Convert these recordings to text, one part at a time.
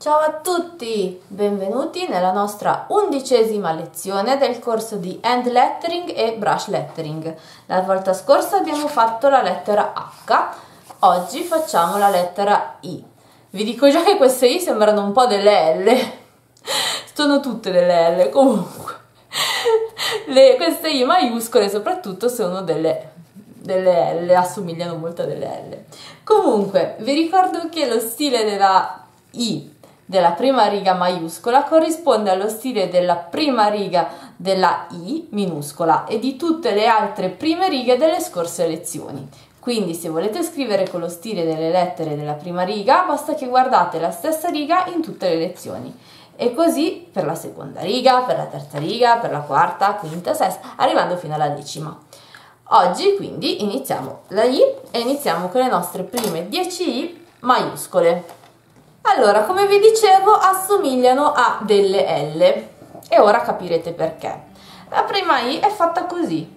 Ciao a tutti, benvenuti nella nostra 11ª lezione del corso di Hand Lettering e Brush Lettering. La volta scorsa abbiamo fatto la lettera H, oggi facciamo la lettera I. Vi dico già che queste I sembrano un po' delle L, sono tutte delle L comunque. Queste I maiuscole soprattutto sono delle L, assomigliano molto a delle L. Comunque vi ricordo che lo stile della I della prima riga maiuscola corrisponde allo stile della prima riga della I minuscola e di tutte le altre prime righe delle scorse lezioni. Quindi se volete scrivere con lo stile delle lettere della prima riga basta che guardate la stessa riga in tutte le lezioni e così per la seconda riga, per la terza riga, per la quarta, quinta, sesta, arrivando fino alla 10ª. Oggi quindi iniziamo la I e iniziamo con le nostre prime 10 I maiuscole. Allora, come vi dicevo, assomigliano a delle L e ora capirete perché. La prima I è fatta così.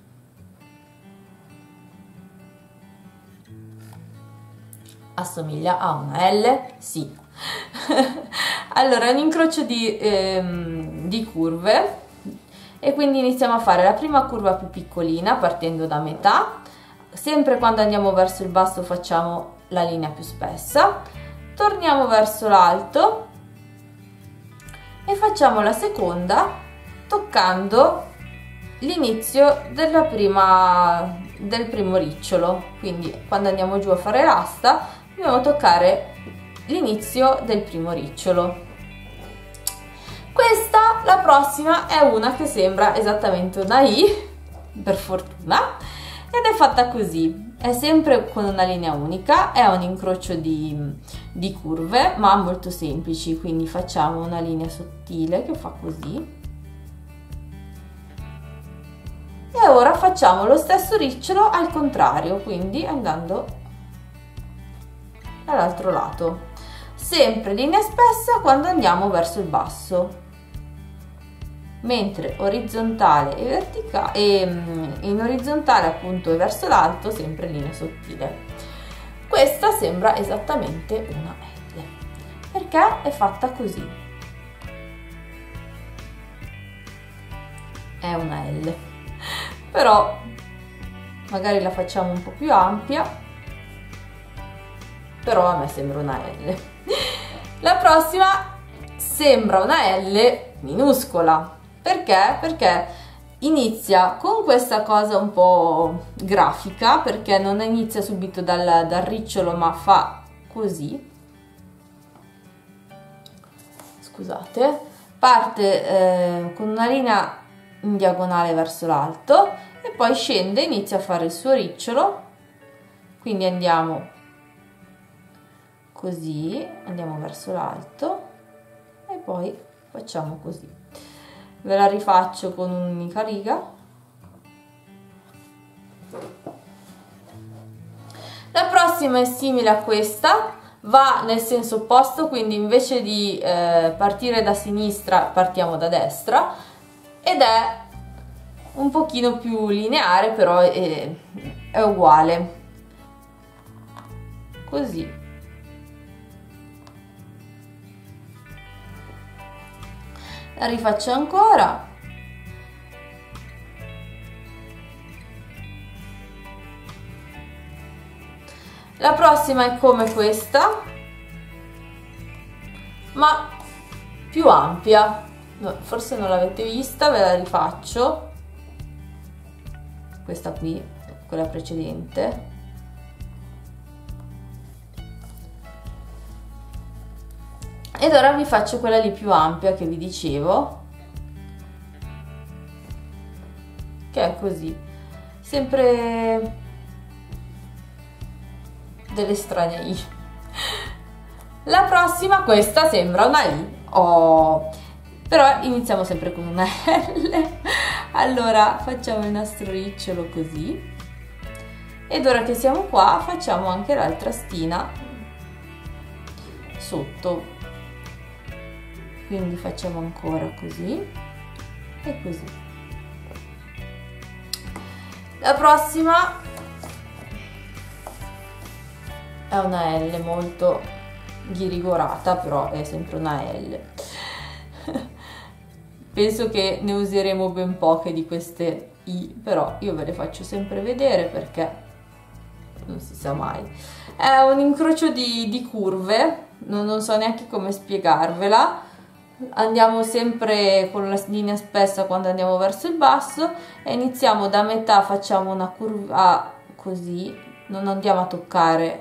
Assomiglia a una L? Sì. Allora, è un incrocio di curve e quindi iniziamo a fare la prima curva più piccolina partendo da metà. Sempre quando andiamo verso il basso facciamo la linea più spessa. Torniamo verso l'alto e facciamo la seconda toccando l'inizio del primo ricciolo. Quindi quando andiamo giù a fare l'asta dobbiamo toccare l'inizio del primo ricciolo. Questa, la prossima, è una che sembra esattamente una I, per fortuna, ed è fatta così. È sempre con una linea unica, è un incrocio di curve ma molto semplici, quindi facciamo una linea sottile che fa così e ora facciamo lo stesso ricciolo al contrario, quindi andando dall'altro lato, sempre linea spessa quando andiamo verso il basso, mentre orizzontale e verticale in orizzontale appunto e verso l'alto sempre linea sottile. Questa sembra esattamente una L perché è fatta così, è una L, però magari la facciamo un po' più ampia, però a me sembra una L. La prossima sembra una L minuscola. Perché? Perché inizia con questa cosa un po' grafica, perché non inizia subito dal ricciolo ma fa così, scusate, parte con una linea in diagonale verso l'alto e poi scende, inizia a fare il suo ricciolo, quindi andiamo così, andiamo verso l'alto e poi facciamo così. Ve la rifaccio con un'unica riga. La prossima è simile a questa, va nel senso opposto, quindi invece di partire da sinistra partiamo da destra ed è un pochino più lineare, però è uguale. Così. La rifaccio ancora. La prossima è come questa, ma più ampia. No, forse non l'avete vista, ve la rifaccio. Questa qui, quella precedente. Ed ora vi faccio quella lì più ampia che vi dicevo, che è così, sempre delle strane I. La prossima, questa sembra una I, però iniziamo sempre con una L. Allora facciamo il nostro ricciolo così ed ora che siamo qua facciamo anche l'altra stina sotto. Quindi facciamo ancora così e così. La prossima è una L molto ghirigorata, però è sempre una L. Penso che ne useremo ben poche di queste I, però io ve le faccio sempre vedere perché non si sa mai. È un incrocio di curve, non so neanche come spiegarvela. Andiamo sempre con la linea spessa quando andiamo verso il basso e iniziamo da metà, facciamo una curva così, non andiamo a toccare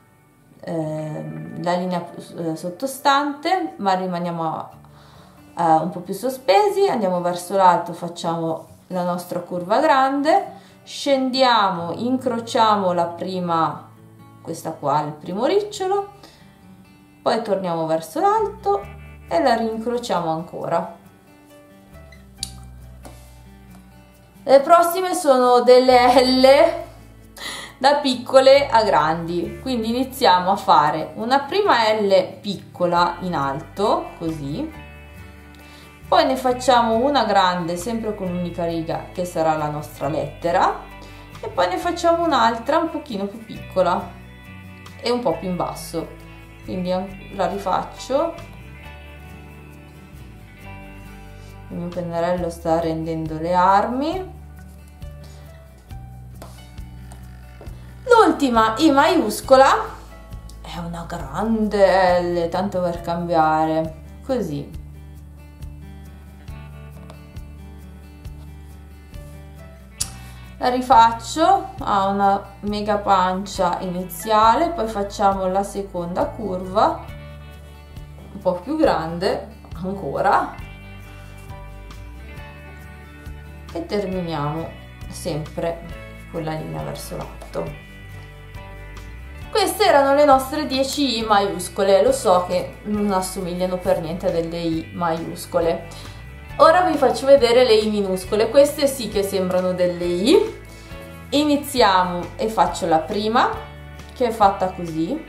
la linea sottostante, ma rimaniamo un po' più sospesi, andiamo verso l'alto, facciamo la nostra curva grande, scendiamo, incrociamo la prima, questa qua, il primo ricciolo, poi torniamo verso l'alto e la rincrociamo ancora. Le prossime sono delle L da piccole a grandi, quindi iniziamo a fare una prima L piccola in alto, così, poi ne facciamo una grande sempre con un'unica riga che sarà la nostra lettera e poi ne facciamo un'altra un pochino più piccola e un po' più in basso, quindi la rifaccio. Il mio pennarello sta rendendo le armi. L'ultima I maiuscola è una grande L, tanto per cambiare, così. La rifaccio, ha una mega pancia iniziale, poi facciamo la seconda curva, un po' più grande ancora, e terminiamo sempre con la linea verso l'alto. Queste erano le nostre 10 I maiuscole, lo so che non assomigliano per niente a delle I maiuscole. Ora vi faccio vedere le I minuscole, queste sì che sembrano delle I. Iniziamo e faccio la prima, che è fatta così.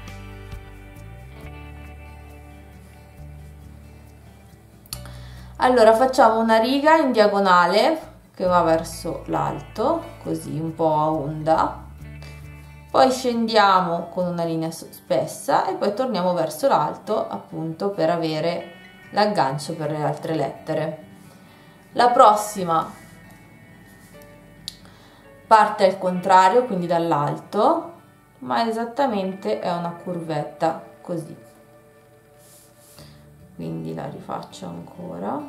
Allora facciamo una riga in diagonale che va verso l'alto, così un po' a onda, poi scendiamo con una linea spessa e poi torniamo verso l'alto appunto per avere l'aggancio per le altre lettere. La prossima parte al contrario, quindi dall'alto, ma esattamente è una curvetta così. Quindi la rifaccio ancora.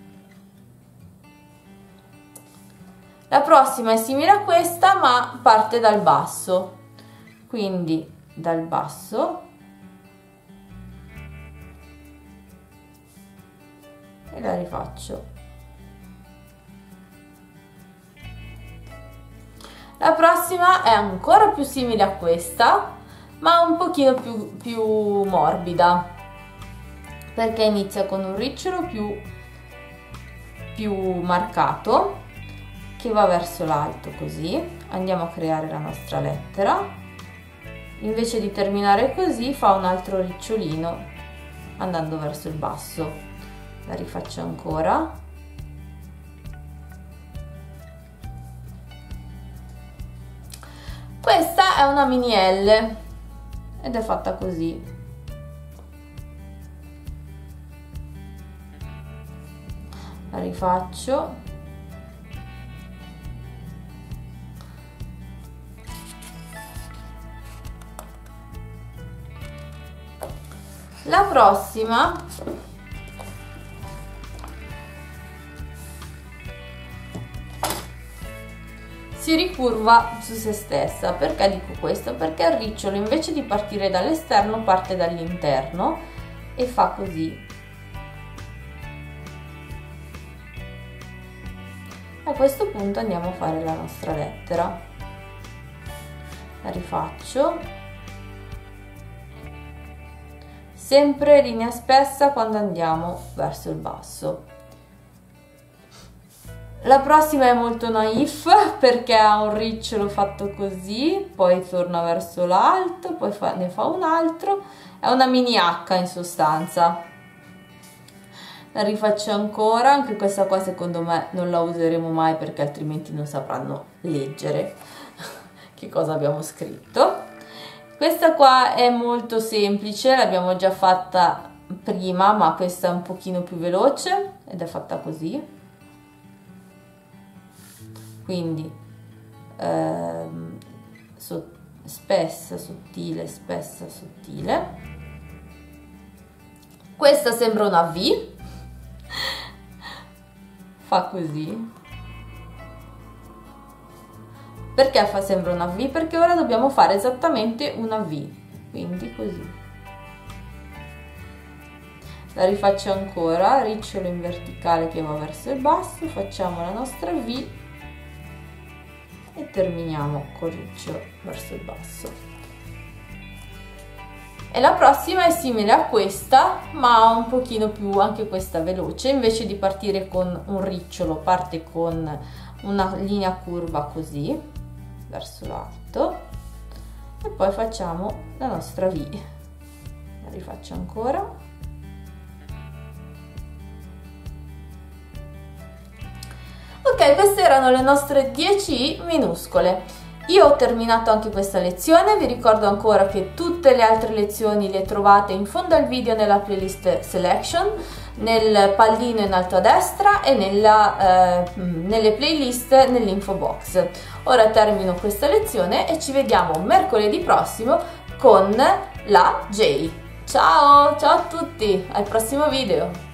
La prossima è simile a questa ma parte dal basso, quindi dal basso e la rifaccio. La prossima è ancora più simile a questa ma un pochino più morbida, perché inizia con un ricciolo più marcato che va verso l'alto, così andiamo a creare la nostra lettera. Invece di terminare così fa un altro ricciolino andando verso il basso. La rifaccio ancora. Questa è una mini L ed è fatta così. La rifaccio. La prossima si ricurva su se stessa. Perché dico questo? Perché il ricciolo invece di partire dall'esterno parte dall'interno e fa così. A questo punto andiamo a fare la nostra lettera. La rifaccio. Sempre linea spessa quando andiamo verso il basso. La prossima è molto naif perché ha un ricciolo fatto così, poi torna verso l'alto, poi ne fa un altro, è una mini H in sostanza. La rifaccio ancora, anche questa qua secondo me non la useremo mai perché altrimenti non sapranno leggere che cosa abbiamo scritto. Questa qua è molto semplice, l'abbiamo già fatta prima, ma questa è un pochino più veloce ed è fatta così. Quindi spessa, sottile, spessa, sottile. Questa sembra una V, fa così. Perché sembra una V? Perché ora dobbiamo fare esattamente una V, quindi così. La rifaccio ancora, ricciolo in verticale che va verso il basso, facciamo la nostra V e terminiamo col ricciolo verso il basso. E la prossima è simile a questa, ma un pochino più, anche questa veloce. Invece di partire con un ricciolo, parte con una linea curva così verso l'alto e poi facciamo la nostra V. La rifaccio ancora. Ok, queste erano le nostre 10 minuscole. Io ho terminato anche questa lezione, vi ricordo ancora che tutte le altre lezioni le trovate in fondo al video nella playlist selection, nel pallino in alto a destra e nelle playlist nell'info box. Ora termino questa lezione e ci vediamo mercoledì prossimo con la J. Ciao, ciao a tutti, al prossimo video!